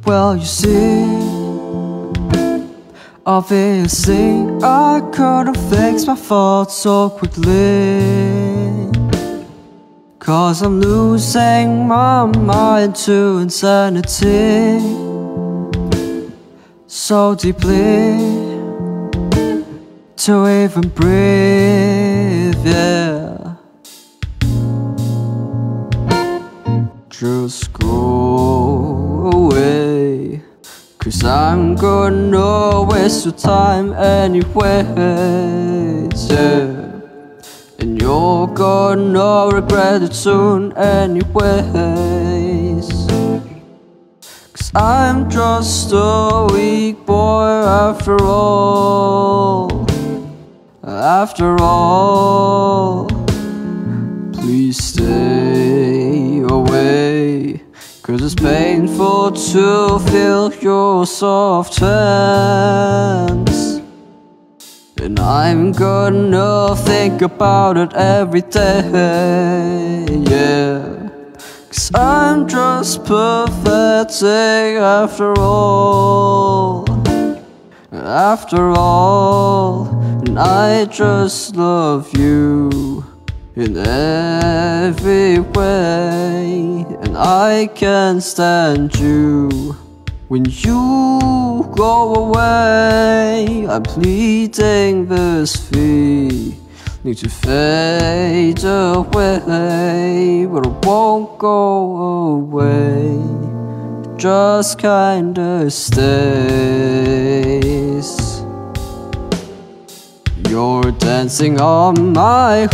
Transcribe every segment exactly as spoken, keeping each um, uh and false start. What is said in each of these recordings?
Well, you see, obviously I couldn't fix my faults so quickly, 'cause I'm losing my mind to insanity so deeply to even breathe, yeah. Just go away, 'cause I'm gonna waste your time anyways, yeah. And you're gonna regret it soon anyways, 'cause I'm just a weak boy after all. After all, please stay away, 'cause it's painful to feel your soft hands. And I'm gonna think about it every day, yeah. 'Cause I'm just pathetic after all. After all, and I just love you in every way, and I can't stand you when you go away. I'm pleading this feeling to fade away, but it won't go away, it just kinda stays. You're dancing on my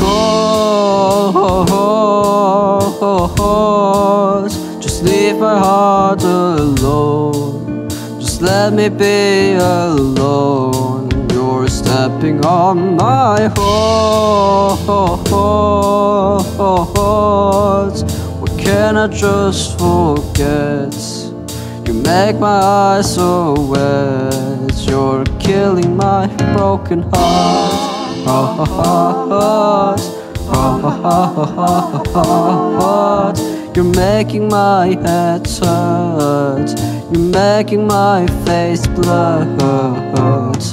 heart. Just leave my heart alone, just let me be alone. You're stepping on my heart. What can I just forget? You make my eyes so wet. You're killing my broken heart. Heart, heart. You're making my head hurt. You're making my face blood. Heart,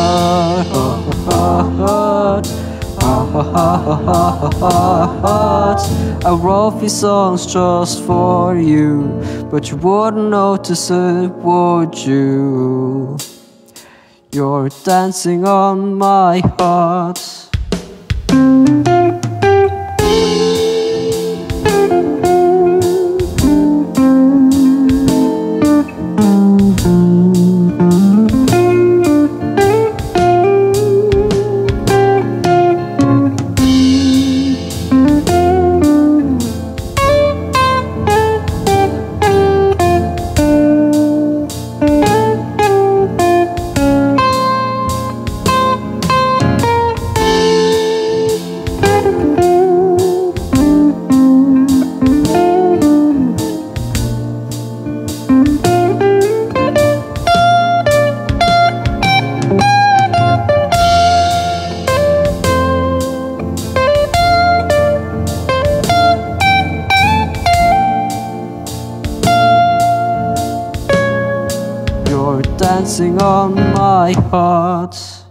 heart. I wrote these songs just for you, but you wouldn't notice it, would you? You're dancing on my heart. Dancing on my heart.